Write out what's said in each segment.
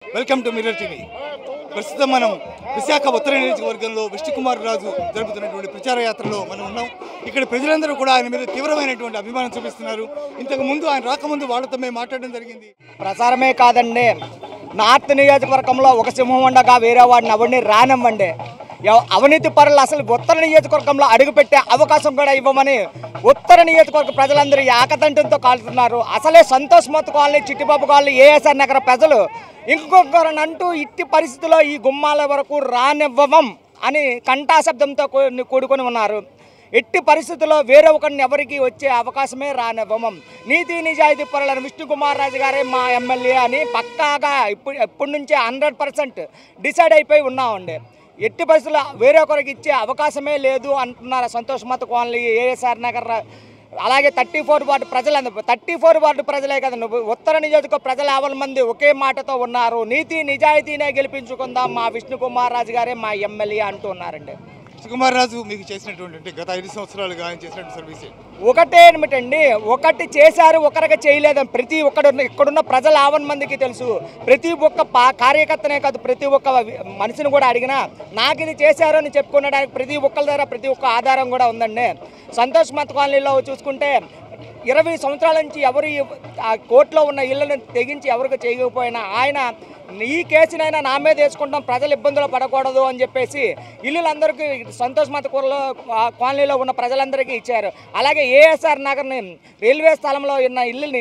Welcome to mirror TV. ప్రస్తుతం మనం విశాఖ ఉత్తర నియోజకవర్గంలో విష్ణు కుమార్ రాజు జరుపుతున్నటువంటి ప్రచార యాత్రలో మనం ఉన్నాం. ఇక్కడ ప్రజలందరూ కూడా ఆయన మీద తీవ్రమైనటువంటి అభిమానం చూపిస్తున్నారు. ఇంతకు ముందు ఆయన రాకముందు వాళ్ళతో మేము మాట్లాడడం జరిగింది. ప్రచారమే కాదండి, నార్త్ నియోజకవర్గంలో ఒక సింహం ఉండగా వేరే వాడిని ఎవరిని రానివ్వండి. అవినీతి పరులు అసలు ఉత్తర నియోజకవర్గంలో అడుగుపెట్టే అవకాశం కూడా ఇవ్వమని ఉత్తర నియోజకవర్గ ప్రజలందరూ ఏకదంటంతో కాలుతున్నారు. అసలే సంతోష్ మత్ కాలనీ, చిట్టిబాబు కాలనీ, ఏఎస్ఆర్ నగర ప్రజలు ఇంకొకరిని అంటూ ఇట్టి పరిస్థితుల్లో ఈ గుమ్మాల వరకు రానివ్వం అని కంఠాశబ్దంతో కూడుకొని ఉన్నారు. ఎట్టి పరిస్థితుల్లో వేరే ఒకరిని ఎవరికి వచ్చే అవకాశమే రానివ్వము. నీతి నిజాయితీ పరులను విష్ణు కుమార్ రాజు గారే మా ఎమ్మెల్యే అని పక్కాగా ఇప్పటి నుంచే 100% డిసైడ్ అయిపోయి ఉన్నామండి. ఎట్టి పరిస్థితుల్లో వేరే ఒకరికి ఇచ్చే అవకాశమే లేదు అంటున్నారు సంతోష్ మత్ కాలనీ, ఏఎస్ఆర్ నగర్, అలాగే 34 వార్డు ప్రజలందరూ. 34 వార్డు ప్రజలే కదా, ఉత్తర నియోజక ప్రజలు 50 మంది ఒకే మాటతో ఉన్నారు. నీతి నిజాయితీనే గెలిపించుకుందాం, మా విష్ణు కుమార్ రాజు గారే మా ఎమ్మెల్యే అంటూ ఉన్నారండి. విష్ణు కుమార్ రాజు మీకు చేసినటువంటి గత 5 సంవత్సరాలుగా ఆయన చేసినటువంటి సర్వీస్ ఒకటే ఏమిటండి, ఒకటి చేశారు ఒకరికి చేయలేదని ప్రతి ఒక్కడు ఇక్కడున్న ప్రజలు 50 మందికి తెలుసు. ప్రతి ఒక్క కార్యకర్తనే కాదు, ప్రతి ఒక్క మనిషిని కూడా అడిగినా నాకు ఇది చేశారు అని చెప్పుకునడానికి ప్రతి ఒక్కరి దగ్గర ప్రతి ఒక్క ఆధారం కూడా ఉందండి. సంతోష్ మత్ కాలనీలో చూసుకుంటే 20 సంవత్సరాల నుంచి ఎవరు ఆ కోర్టులో ఉన్న ఇళ్లను తెగించి ఎవరికి చేయకపోయినా ఆయన ఈ కేసునైనా నా మీద వేసుకుంటాం, ప్రజలు ఇబ్బందులు పడకూడదు అని చెప్పేసి ఇల్లులందరికీ సంతోష్ మత్ కాలనీలో ఉన్న ప్రజలందరికీ ఇచ్చారు. అలాగే ఏఎస్ఆర్ నగర్ని రైల్వే స్థలంలో ఉన్న ఇల్లుని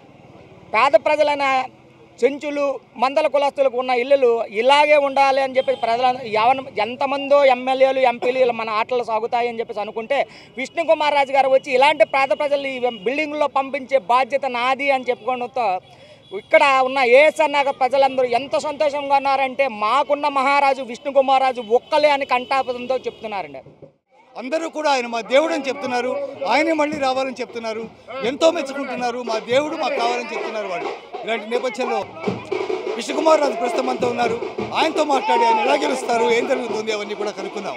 పేద ప్రజలైన చెంచులు, మందల కులస్తులకు ఉన్న ఇల్లులు ఇలాగే ఉండాలి అని చెప్పి ఎంతమందో ఎమ్మెల్యేలు, ఎంపీలు మన ఆటలు సాగుతాయని చెప్పేసి అనుకుంటే విష్ణు కుమార్ రాజు గారు వచ్చి ఇలాంటి పేద ప్రజలు ఈ బిల్డింగ్లో పంపించే బాధ్యత నాది అని చెప్పుకోవడంతో ఇక్కడ ఉన్న ఏఎస్ఆర్ నగర్ ప్రజలందరూ ఎంత సంతోషంగా ఉన్నారంటే మాకున్న మహారాజు విష్ణు కుమార్ రాజు ఒక్కలే అని కంఠాపదంతో చెప్తున్నారండి. అందరూ కూడా ఆయన మా దేవుడు అని చెప్తున్నారు. ఆయనే మళ్ళీ రావాలని చెప్తున్నారు. ఎంతో మెచ్చుకుంటున్నారు. మా దేవుడు మాకు కావాలని చెప్తున్నారు వాళ్ళు. ఇలాంటి నేపథ్యంలో విష్ణు కుమార్ రాజు ప్రస్తుతం అంతా ఉన్నారు. ఆయనతో మాట్లాడి ఆయన ఎలా గెలుస్తారు, ఏం జరుగుతుంది అవన్నీ కూడా కనుక్కుందాం.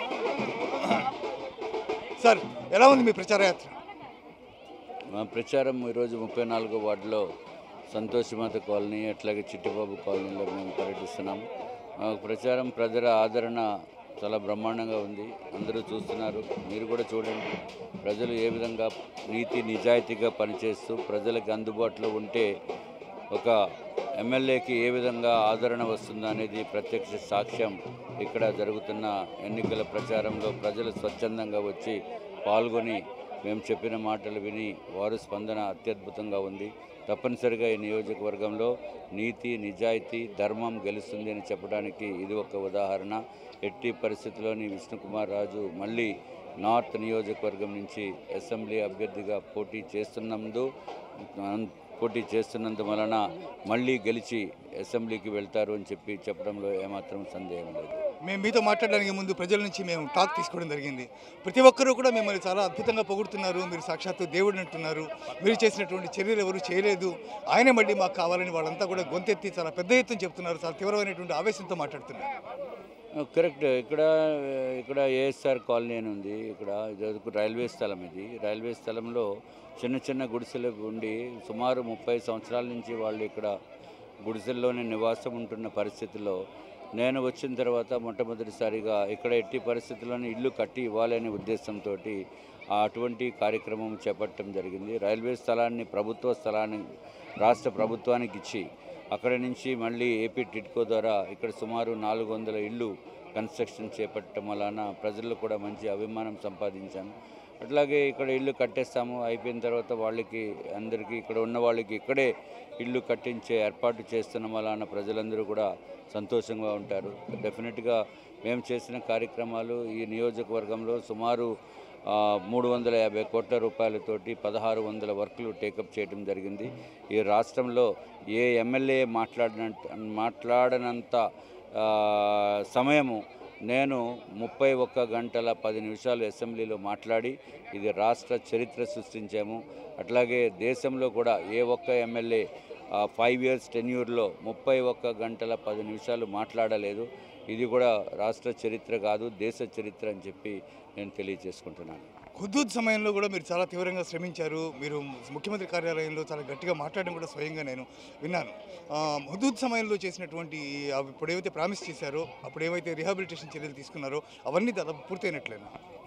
సార్, ఎలా ఉంది మీ ప్రచార యాత్ర? మా ప్రచారం ఈరోజు 34వ వార్డులో సంతోష్ మత్ కాలనీ, అట్లాగే చిట్టిబాబు కాలనీలో మేము పర్యటిస్తున్నాము. ప్రచారం ప్రజల ఆదరణ చాలా బ్రహ్మాండంగా ఉంది. అందరూ చూస్తున్నారు, మీరు కూడా చూడండి. ప్రజలు ఏ విధంగా నీతి నిజాయితీగా పనిచేస్తూ ప్రజలకు అందుబాటులో ఉంటే ఒక ఎమ్మెల్యేకి ఏ విధంగా ఆదరణ వస్తుందో అనేది ప్రత్యక్ష సాక్ష్యం. ఇక్కడ జరుగుతున్న ఎన్నికల ప్రచారంలో ప్రజలు స్వచ్ఛందంగా వచ్చి పాల్గొని మేము చెప్పిన మాటలు విని వారు స్పందన అత్యద్భుతంగా ఉంది. తప్పనిసరిగా ఈ నియోజకవర్గంలో నీతి నిజాయితీ ధర్మం గెలుస్తుంది అని చెప్పడానికి ఇది ఒక ఉదాహరణ. ఎట్టి పరిస్థితుల్లోని విష్ణు కుమార్ రాజు మళ్ళీ నార్త్ నియోజకవర్గం నుంచి అసెంబ్లీ అభ్యర్థిగా పోటీ చేస్తున్నందు వలన మళ్ళీ గెలిచి అసెంబ్లీకి వెళ్తారు అని చెప్పడంలో ఏమాత్రం సందేహం లేదు. మేము మీతో మాట్లాడడానికి ముందు ప్రజల నుంచి మేము టాక్ తీసుకోవడం జరిగింది. ప్రతి ఒక్కరూ కూడా మిమ్మల్ని చాలా అద్భుతంగా పొగుడుతున్నారు. మీరు సాక్షాత్తు దేవుడు అంటున్నారు. మీరు చేసినటువంటి చర్యలు ఎవరు చేయలేదు, ఆయనే మళ్ళీ మాకు కావాలని వాళ్ళంతా కూడా గొంతెత్తి చాలా పెద్ద ఎత్తున చెప్తున్నారు. చాలా తీవ్రమైనటువంటి ఆవేశంతో మాట్లాడుతున్నారు. కరెక్ట్. ఇక్కడ ఏఎస్ఆర్ కాలనీ అని ఉంది. ఇక్కడ రైల్వే స్థలం. ఇది రైల్వే స్థలంలో చిన్న చిన్న గుడిసెలు ఉండి సుమారు 30 సంవత్సరాల నుంచి వాళ్ళు ఇక్కడ గుడిసెల్లోనే నివాసం ఉంటున్న పరిస్థితుల్లో నేను వచ్చిన తర్వాత మొట్టమొదటిసారిగా ఇక్కడ ఎట్టి పరిస్థితుల్లోనే ఇల్లు కట్టి ఇవ్వాలనే ఉద్దేశంతో అటువంటి కార్యక్రమం చేపట్టడం జరిగింది. రైల్వే స్థలాన్ని రాష్ట్ర ప్రభుత్వానికి ఇచ్చి అక్కడి నుంచి మళ్ళీ ఏపీ టిడ్కో ద్వారా ఇక్కడ సుమారు 400 ఇళ్ళు కన్స్ట్రక్షన్ చేపట్టడం వలన ప్రజల్లో కూడా మంచి అభిమానం సంపాదించాను. అట్లాగే ఇక్కడ ఇల్లు కట్టేస్తాము, అయిపోయిన తర్వాత అందరికీ ఇక్కడ ఉన్న వాళ్ళకి ఇక్కడే ఇల్లు కట్టించే ఏర్పాటు చేస్తున్న వలన ప్రజలందరూ కూడా సంతోషంగా ఉంటారు. డెఫినెట్గా మేము చేసిన కార్యక్రమాలు ఈ నియోజకవర్గంలో సుమారు 350 కోట్ల రూపాయలతోటి 1600 వర్కులు టేకప్ చేయడం జరిగింది. ఈ రాష్ట్రంలో ఏ ఎమ్మెల్యే మాట్లాడనంత సమయము నేను 31 గంటల 10 నిమిషాలు అసెంబ్లీలో మాట్లాడి ఇది రాష్ట్ర చరిత్ర సృష్టించాము. అట్లాగే దేశంలో కూడా ఏ ఒక్క ఎమ్మెల్యే 5 ఇయర్స్ టెన్యూర్లో 31 గంటల 10 నిమిషాలు మాట్లాడలేదు. ఇది కూడా రాష్ట్ర చరిత్ర కాదు, దేశ చరిత్ర అని చెప్పి నేను తెలియజేసుకుంటున్నాను. హుదూద్ సమయంలో కూడా మీరు చాలా తీవ్రంగా శ్రమించారు. మీరు ముఖ్యమంత్రి కార్యాలయంలో చాలా గట్టిగా మాట్లాడడం కూడా స్వయంగా నేను విన్నాను. హుదూద్ సమయంలో చేసినటువంటి అప్పుడు ఏవైతే ప్రామిస్ చేశారో, అప్పుడు ఏవైతే రిహాబిలిటేషన్ చర్యలు తీసుకున్నారో అవన్నీ దాదాపు పూర్తయినట్లేనా?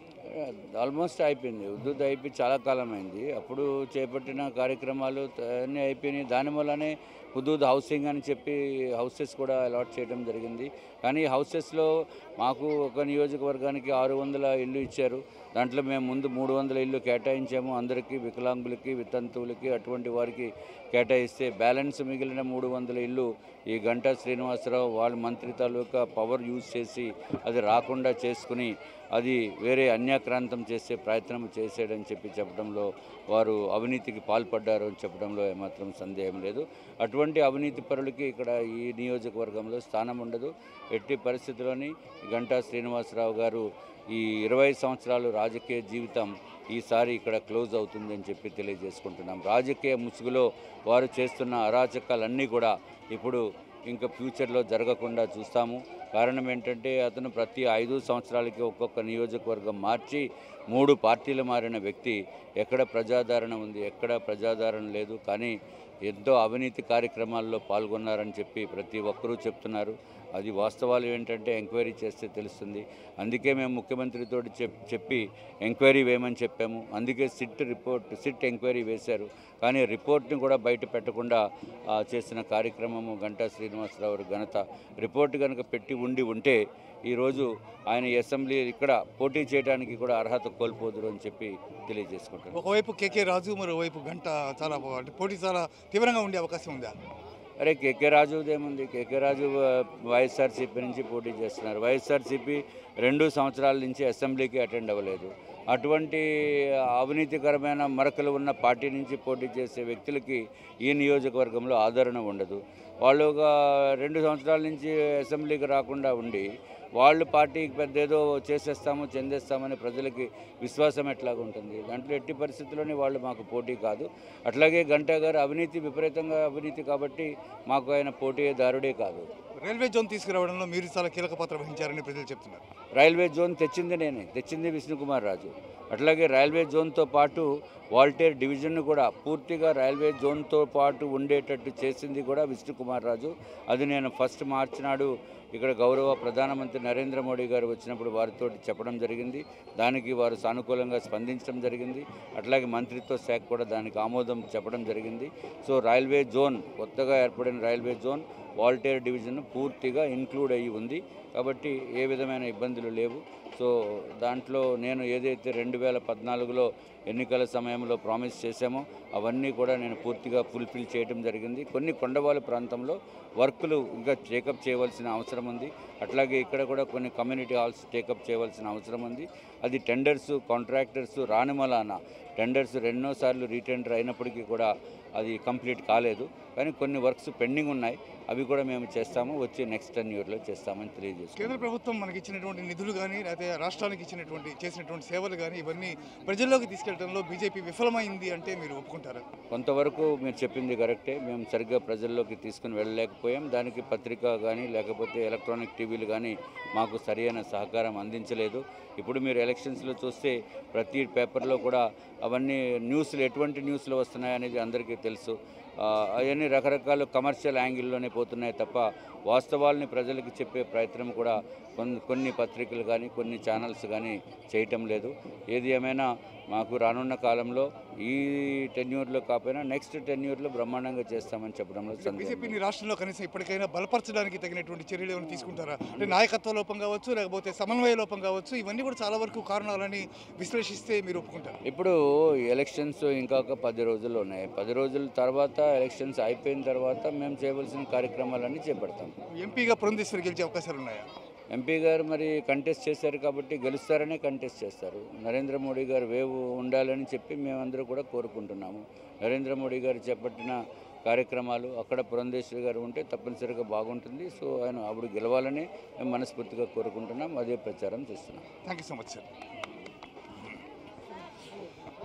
ఆల్మోస్ట్ అయిపోయింది. హుదూద్ అయిపోయి చాలా కాలం అయింది. అప్పుడు చేపట్టిన కార్యక్రమాలు అన్నీ అయిపోయినాయి. దానివల్లనే హుదూద్ హౌసింగ్ అని చెప్పి హౌసెస్ కూడా అలాట్ చేయడం జరిగింది. కానీ హౌసెస్లో మాకు ఒక నియోజకవర్గానికి 600 ఇల్లు ఇచ్చారు. దాంట్లో మేము ముందు 300 ఇల్లు కేటాయించాము. అందరికీ వికలాంగులకి, వితంతువులకి అటువంటి వారికి కేటాయిస్తే బ్యాలెన్స్ మిగిలిన 300 ఇల్లు ఈ గంటా శ్రీనివాసరావు వాళ్ళ మంత్రి తాలూకా పవర్ యూజ్ చేసి అది రాకుండా చేసుకుని అది వేరే అన్యాక్రాంతం చేసే ప్రయత్నం చేశాడని చెప్పడంలో వారు అవినీతికి పాల్పడ్డారు అని చెప్పడంలో ఏమాత్రం సందేహం లేదు. అటువంటి అవినీతి పరులకి ఇక్కడ ఈ నియోజకవర్గంలో స్థానం ఉండదు. ఎట్టి పరిస్థితుల్లోని గంటా శ్రీనివాసరావు గారు ఈ 20 సంవత్సరాలు రాజకీయ జీవితం ఈసారి ఇక్కడ క్లోజ్ అవుతుందని చెప్పి తెలియజేసుకుంటున్నాం. రాజకీయ ముసుగులో వారు చేస్తున్న అరాచకాలన్నీ కూడా ఇప్పుడు ఇంకా ఫ్యూచర్లో జరగకుండా చూస్తాము. కారణం ఏంటంటే అతను ప్రతి 5 సంవత్సరాలకి ఒక్కొక్క నియోజకవర్గం మార్చి 3 పార్టీలు మారిన వ్యక్తి. ఎక్కడ ప్రజాదరణ ఉంది, ఎక్కడ ప్రజాదరణ లేదు. కానీ ఎంతో అవినీతి కార్యక్రమాల్లో పాల్గొన్నారని చెప్పి ప్రతి ఒక్కరూ చెప్తున్నారు. అది వాస్తవాలు ఏంటంటే ఎంక్వైరీ చేస్తే తెలుస్తుంది. అందుకే మేము ముఖ్యమంత్రితో చెప్పి ఎంక్వైరీ వేయమని చెప్పాము. అందుకే సిట్ ఎంక్వైరీ వేశారు. కానీ రిపోర్ట్ని కూడా బయట పెట్టకుండా చేసిన కార్యక్రమము గంటా శ్రీనివాసరావు ఘనత. రిపోర్ట్ కనుక పెట్టి ఉంటే ఈరోజు ఆయన అసెంబ్లీ ఇక్కడ పోటీ చేయడానికి కూడా అర్హత కోల్పోదురు అని చెప్పి తెలియజేసుకుంటారు. ఒకవైపు కేకే రాజు, మరోవైపు గంట చాలా పోటీ చాలా తీవ్రంగా ఉండే అవకాశం ఉందా? అరే కేకే రాజుదేముంది, కేకే రాజు వైఎస్ఆర్సీపీ నుంచి పోటీ చేస్తున్నారు. వైఎస్ఆర్సీపీ 2 సంవత్సరాల నుంచి అసెంబ్లీకి అటెండ్ అవ్వలేదు. అటువంటి అవినీతికరమైన మరకలు ఉన్న పార్టీ నుంచి పోటీ చేసే వ్యక్తులకి ఈ నియోజకవర్గంలో ఆదరణ ఉండదు. వాళ్ళు ఒక 2 సంవత్సరాల నుంచి అసెంబ్లీకి రాకుండా ఉండి వాళ్ళు పార్టీకి పెద్ద ఏదో చేసేస్తాము చెందేస్తామని ప్రజలకి విశ్వాసం ఎట్లాగుంటుంది? దాంట్లో ఎట్టి పరిస్థితుల్లోనే వాళ్ళు మాకు పోటీ కాదు. అట్లాగే గంటా గారు విపరీతంగా అవినీతి కాబట్టి మాకు ఆయన పోటీదారుడే కాదు. రైల్వే జోన్ తీసుకురావడంలో మీరు చాలా కీలక పాత్ర వహించారని ప్రజలు చెప్తున్నారు. రైల్వే జోన్ తెచ్చింది విష్ణు కుమార్ రాజు. అట్లాగే రైల్వే జోన్తో పాటు వాల్టేర్ డివిజన్ను కూడా పూర్తిగా రైల్వే జోన్తో పాటు ఉండేటట్టు చేసింది కూడా విష్ణు కుమార్ రాజు. అది నేను ఫస్ట్ మార్చి నాడు ఇక్కడ గౌరవ ప్రధానమంత్రి నరేంద్ర మోడీ గారు వచ్చినప్పుడు వారితో చెప్పడం జరిగింది. దానికి వారు సానుకూలంగా స్పందించడం జరిగింది. అట్లాగే మంత్రిత్వ శాఖ కూడా దానికి ఆమోదం చెప్పడం జరిగింది. సో రైల్వే జోన్, కొత్తగా ఏర్పడిన రైల్వే జోన్ వాల్టేర్ డివిజన్ పూర్తిగా ఇంక్లూడ్ అయ్యి ఉంది. కాబట్టి ఏ విధమైన ఇబ్బందులు లేవు. సో దాంట్లో నేను ఏదైతే 2014లో ఎన్నికల సమయంలో ప్రామిస్ చేశామో అవన్నీ కూడా నేను పూర్తిగా ఫుల్ఫిల్ చేయడం జరిగింది. కొన్ని కొండవాళ్ళ ప్రాంతంలో వర్కులు ఇంకా టేకప్ చేయవలసిన అవసరం ఉంది. అట్లాగే ఇక్కడ కూడా కొన్ని కమ్యూనిటీ హాల్స్ టేకప్ చేయవలసిన అవసరం ఉంది. అది టెండర్స్, కాంట్రాక్టర్స్ రానిమలాన టెండర్స్ 2 సార్లు రీటెండర్ అయినప్పటికీ కూడా అది కంప్లీట్ కాలేదు. కానీ కొన్ని వర్క్స్ పెండింగ్ ఉన్నాయి. అవి కూడా మేము చేస్తాము. వచ్చి నెక్స్ట్ 10 ఇయర్లో చేస్తామని తెలియజేస్తాం. కేంద్ర ప్రభుత్వం మనకి ఇచ్చినటువంటి నిధులు కానీ, లేకపోతే రాష్ట్రానికి చేసినటువంటి సేవలు కానీ ఇవన్నీ ప్రజల్లోకి తీసుకెళ్లడంలో బీజేపీ విఫలమైంది అంటే మీరు ఒప్పుకుంటారా? కొంతవరకు మీరు చెప్పింది కరెక్టే. మేము సరిగ్గా ప్రజల్లోకి తీసుకుని వెళ్ళలేకపోయాం. దానికి పత్రిక కానీ లేకపోతే ఎలక్ట్రానిక్ టీవీలు కానీ మాకు సరైన సహకారం అందించలేదు. ఇప్పుడు మీరు ఎలక్షన్స్లో చూస్తే ప్రతి పేపర్లో కూడా అవన్నీ న్యూస్లు ఎటువంటి న్యూస్లు వస్తున్నాయనేది అందరికీ తెలుసు. అవన్నీ రకరకాల కమర్షియల్ యాంగిల్లోనే పోతున్నాయి తప్ప వాస్తవాల్ని ప్రజలకు చెప్పే ప్రయత్నం కూడా కొన్ని పత్రికలు కానీ కొన్ని ఛానల్స్ కానీ చేయటం లేదు. ఏది ఏమైనా మాకు రానున్న కాలంలో ఈ టెన్యూర్లో కాకపోయినా నెక్స్ట్ టెన్యూర్లో బ్రహ్మాండంగా చేస్తామని చెప్పడంలో బీజేపీని రాష్ట్రంలో కనీసం ఇప్పటికైనా బలపరచడానికి తగినటువంటి చర్యలు ఏమైనా తీసుకుంటారా? అంటే నాయకత్వ లోపం కావచ్చు, లేకపోతే సమన్వయ లోపం కావచ్చు, ఇవన్నీ కూడా చాలా వరకు కారణాలని విశ్లేషిస్తే మీరు ఒప్పుకుంటారు? ఇప్పుడు ఎలక్షన్స్ ఇంకా ఒక 10 రోజులు ఉన్నాయి. 10 రోజుల తర్వాత ఎలక్షన్స్ అయిపోయిన తర్వాత మేము చేయవలసిన కార్యక్రమాలన్నీ చేపడతాం. ఎంపీగా పురంధేశ్వరి గెలిచే అవకాశాలు ఉన్నాయా? ఎంపీ గారు మరి కంటెస్ట్ చేశారు కాబట్టి గెలుస్తారనే కంటెస్ట్ చేస్తారు. నరేంద్ర మోడీ గారు వేవ్ ఉండాలని చెప్పి మేమందరూ కూడా కోరుకుంటున్నాము. నరేంద్ర మోడీ గారు చేపట్టిన కార్యక్రమాలు అక్కడ పురంధేశ్వరి గారు ఉంటే తప్పనిసరిగా బాగుంటుంది. సో ఆయన అప్పుడు గెలవాలని మేము మనస్ఫూర్తిగా కోరుకుంటున్నాం. అదే ప్రచారం చేస్తున్నాం. Thank you so much sir.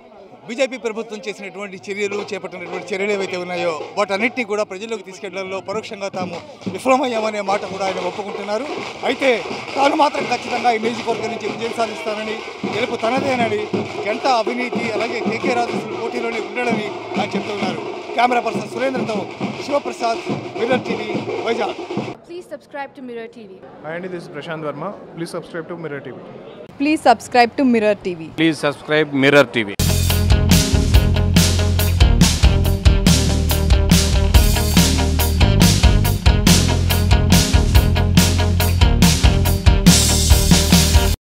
BJP ప్రభుత్వం చేసినటువంటి చర్యలు చేపట్టినటువంటి చర్యలు ఏవైతే ఉన్నాయో వాటన్నిటినీ కూడా ప్రజల్లోకి తీసుకెళ్లడంలో పరోక్షంగా తాము విఫలమయ్యామనే మాట కూడా ఆయన ఒప్పుకుంటున్నారు. అయితే తాను మాత్రం ఖచ్చితంగా ఈ నియోజకవర్గం నుంచి విజయం సాధిస్తానని, గెలుపు తనదేనని, గంట అవినీతి అలాగే కేకే రాజు పోటీలోనే ఉండడని ఆయన చెప్తున్నారు. కెమెరా పర్సన్ సురేంద్రతో Shivaprasad, mirror TV, Vizag. Please subscribe to Mirror TV. Hi, Andy, this is Prashant Verma. Please subscribe to Mirror TV. Please subscribe to Mirror TV. Please subscribe Mirror TV.